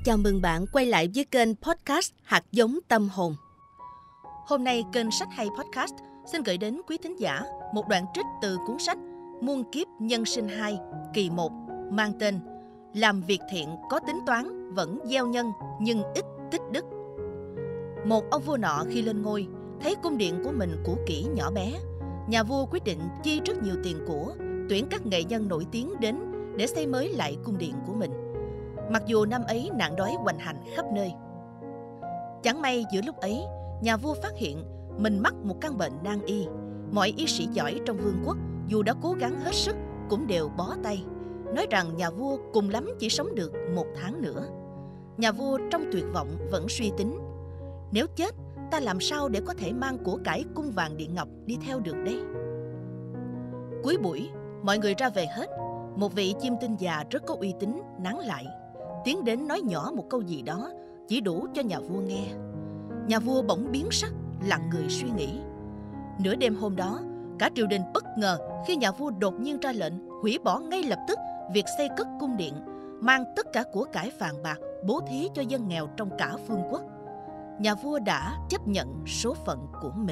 Chào mừng bạn quay lại với kênh podcast Hạt giống tâm hồn. Hôm nay kênh Sách Hay Podcast xin gửi đến quý thính giả một đoạn trích từ cuốn sách Muôn kiếp nhân sinh 2 kỳ 1 mang tên Làm việc thiện có tính toán vẫn gieo nhân nhưng ít tích đức. Một ông vua nọ khi lên ngôi thấy cung điện của mình cũ kỹ nhỏ bé. Nhà vua quyết định chi rất nhiều tiền của, tuyển các nghệ nhân nổi tiếng đến để xây mới lại cung điện của mình. Mặc dù năm ấy nạn đói hoành hành khắp nơi. Chẳng may giữa lúc ấy, nhà vua phát hiện mình mắc một căn bệnh nan y. Mọi y sĩ giỏi trong vương quốc dù đã cố gắng hết sức cũng đều bó tay, nói rằng nhà vua cùng lắm chỉ sống được 1 tháng nữa. Nhà vua trong tuyệt vọng vẫn suy tính, nếu chết ta làm sao để có thể mang của cải cung vàng điện ngọc đi theo được đây? Cuối buổi, mọi người ra về hết. Một vị chiêm tinh già rất có uy tín nán lại, tiến đến nói nhỏ một câu gì đó chỉ đủ cho nhà vua nghe. Nhà vua bỗng biến sắc, lặng người suy nghĩ. Nửa đêm hôm đó, cả triều đình bất ngờ khi nhà vua đột nhiên ra lệnh hủy bỏ ngay lập tức việc xây cất cung điện, mang tất cả của cải vàng bạc bố thí cho dân nghèo trong cả phương quốc. Nhà vua đã chấp nhận số phận của mình.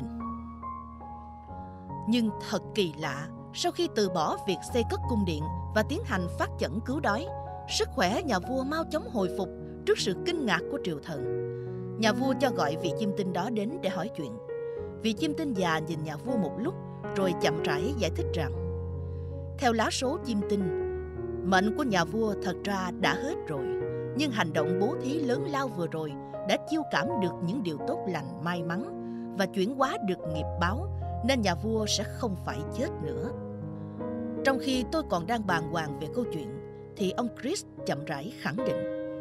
Nhưng thật kỳ lạ, sau khi từ bỏ việc xây cất cung điện và tiến hành phát chẩn cứu đói, sức khỏe nhà vua mau chóng hồi phục trước sự kinh ngạc của triều thần. Nhà vua cho gọi vị chiêm tinh đó đến để hỏi chuyện. Vị chiêm tinh già nhìn nhà vua một lúc rồi chậm rãi giải thích rằng: theo lá số chiêm tinh, mệnh của nhà vua thật ra đã hết rồi, nhưng hành động bố thí lớn lao vừa rồi đã chiêu cảm được những điều tốt lành may mắn và chuyển hóa được nghiệp báo, nên nhà vua sẽ không phải chết nữa. Trong khi tôi còn đang bàng hoàng về câu chuyện thì ông Chris chậm rãi khẳng định: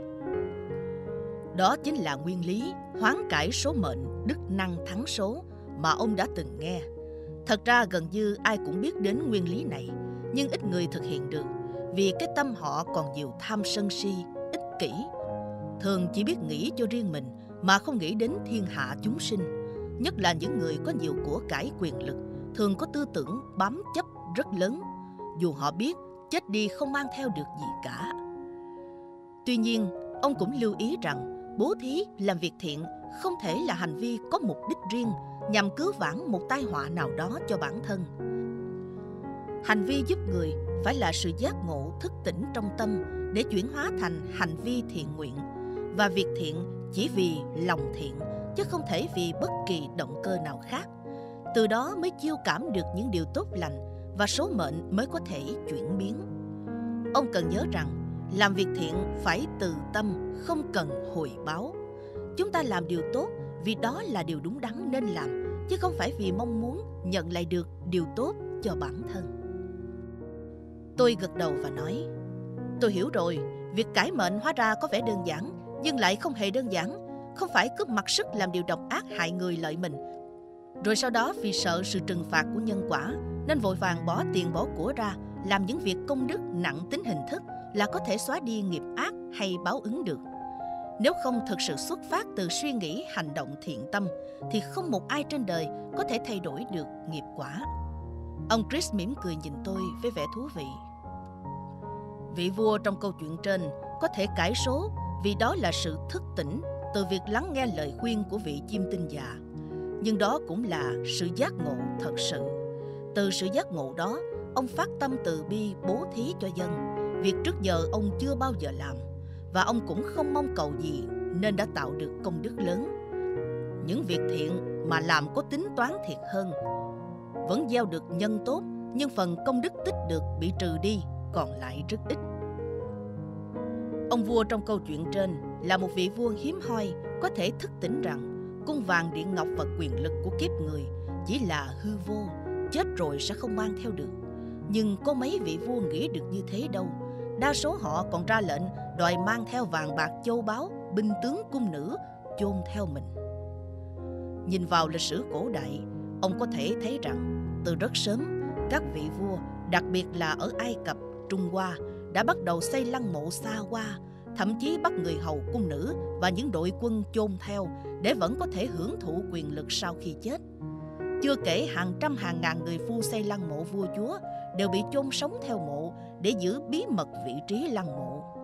đó chính là nguyên lý hoán cải số mệnh, đức năng thắng số mà ông đã từng nghe. Thật ra gần như ai cũng biết đến nguyên lý này, nhưng ít người thực hiện được vì cái tâm họ còn nhiều tham sân si, ích kỷ. Thường chỉ biết nghĩ cho riêng mình mà không nghĩ đến thiên hạ chúng sinh. Nhất là những người có nhiều của cải quyền lực thường có tư tưởng bám chấp rất lớn, dù họ biết chết đi không mang theo được gì cả. Tuy nhiên, ông cũng lưu ý rằng bố thí, làm việc thiện không thể là hành vi có mục đích riêng nhằm cứu vãn một tai họa nào đó cho bản thân. Hành vi giúp người phải là sự giác ngộ thức tỉnh trong tâm để chuyển hóa thành hành vi thiện nguyện, và việc thiện chỉ vì lòng thiện chứ không thể vì bất kỳ động cơ nào khác. Từ đó mới chiêu cảm được những điều tốt lành và số mệnh mới có thể chuyển biến. Ông cần nhớ rằng làm việc thiện phải từ tâm, không cần hồi báo. Chúng ta làm điều tốt vì đó là điều đúng đắn nên làm, chứ không phải vì mong muốn nhận lại được điều tốt cho bản thân. Tôi gật đầu và nói: tôi hiểu rồi, việc cải mệnh hóa ra có vẻ đơn giản, nhưng lại không hề đơn giản. Không phải cướp mặc sức làm điều độc ác hại người lợi mình, rồi sau đó vì sợ sự trừng phạt của nhân quả nên vội vàng bỏ tiền bỏ của ra làm những việc công đức nặng tính hình thức là có thể xóa đi nghiệp ác hay báo ứng được. Nếu không thực sự xuất phát từ suy nghĩ hành động thiện tâm thì không một ai trên đời có thể thay đổi được nghiệp quả. Ông Chris mỉm cười nhìn tôi với vẻ thú vị. Vị vua trong câu chuyện trên có thể cải số vì đó là sự thức tỉnh từ việc lắng nghe lời khuyên của vị chiêm tinh già. Nhưng đó cũng là sự giác ngộ thật sự. Từ sự giác ngộ đó, ông phát tâm từ bi bố thí cho dân, việc trước giờ ông chưa bao giờ làm, và ông cũng không mong cầu gì nên đã tạo được công đức lớn. Những việc thiện mà làm có tính toán thiệt hơn vẫn gieo được nhân tốt, nhưng phần công đức tích được bị trừ đi, còn lại rất ít. Ông vua trong câu chuyện trên là một vị vua hiếm hoi có thể thức tỉnh rằng cung vàng điện ngọc và quyền lực của kiếp người chỉ là hư vô, chết rồi sẽ không mang theo được. Nhưng có mấy vị vua nghĩ được như thế đâu. Đa số họ còn ra lệnh đòi mang theo vàng bạc châu báu, binh tướng cung nữ chôn theo mình. Nhìn vào lịch sử cổ đại, ông có thể thấy rằng từ rất sớm, các vị vua, đặc biệt là ở Ai Cập, Trung Hoa, đã bắt đầu xây lăng mộ xa hoa, thậm chí bắt người hầu cung nữ và những đội quân chôn theo để vẫn có thể hưởng thụ quyền lực sau khi chết. Chưa kể hàng trăm hàng ngàn người phu xây lăng mộ vua chúa đều bị chôn sống theo mộ để giữ bí mật vị trí lăng mộ.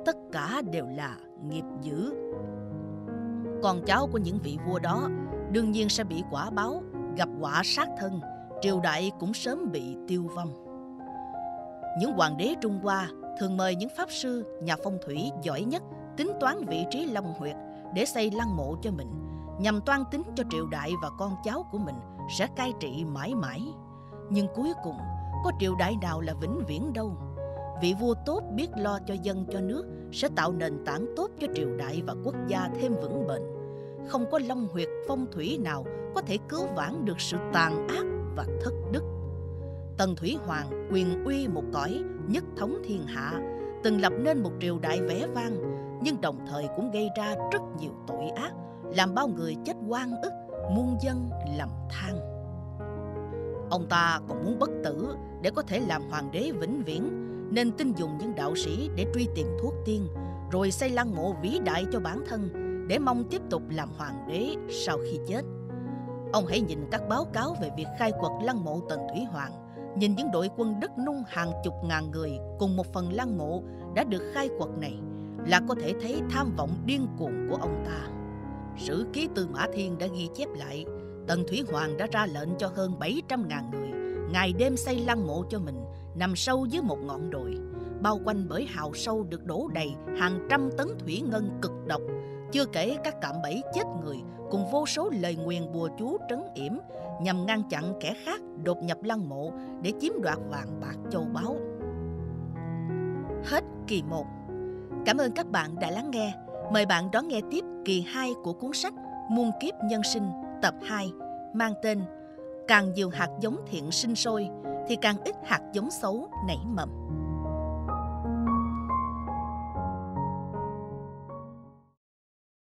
tất cả đều là nghiệp dữ. Con cháu của những vị vua đó đương nhiên sẽ bị quả báo, gặp họa sát thân, triều đại cũng sớm bị tiêu vong. Những hoàng đế Trung Hoa thường mời những pháp sư, nhà phong thủy giỏi nhất tính toán vị trí long huyệt để xây lăng mộ cho mình, nhằm toan tính cho triều đại và con cháu của mình sẽ cai trị mãi mãi. Nhưng cuối cùng, có triều đại nào là vĩnh viễn đâu. Vị vua tốt biết lo cho dân cho nước sẽ tạo nền tảng tốt cho triều đại và quốc gia thêm vững bền. Không có long huyệt phong thủy nào có thể cứu vãn được sự tàn ác và thất đức. Tần Thủy Hoàng quyền uy một cõi, nhất thống thiên hạ, từng lập nên một triều đại vẻ vang, nhưng đồng thời cũng gây ra rất nhiều tội ác, làm bao người chết oan ức, muôn dân lầm than. Ông ta còn muốn bất tử để có thể làm hoàng đế vĩnh viễn, nên tin dùng những đạo sĩ để truy tìm thuốc tiên, rồi xây lăng mộ vĩ đại cho bản thân để mong tiếp tục làm hoàng đế sau khi chết. Ông hãy nhìn các báo cáo về việc khai quật lăng mộ Tần Thủy Hoàng, nhìn những đội quân đất nung hàng chục ngàn người cùng một phần lăng mộ đã được khai quật này, là có thể thấy tham vọng điên cuồng của ông ta. Sử ký Tư Mã Thiên đã ghi chép lại, Tần Thủy Hoàng đã ra lệnh cho hơn 700.000 người ngày đêm xây lăng mộ cho mình, nằm sâu dưới một ngọn đồi, bao quanh bởi hào sâu được đổ đầy hàng trăm tấn thủy ngân cực độc, chưa kể các cạm bẫy chết người cùng vô số lời nguyền bùa chú trấn yểm nhằm ngăn chặn kẻ khác đột nhập lăng mộ để chiếm đoạt vàng bạc châu báu. Hết kỳ 1. Cảm ơn các bạn đã lắng nghe. Mời bạn đón nghe tiếp kỳ 2 của cuốn sách Muôn kiếp nhân sinh tập 2 mang tên Càng nhiều hạt giống thiện sinh sôi thì càng ít hạt giống xấu nảy mầm.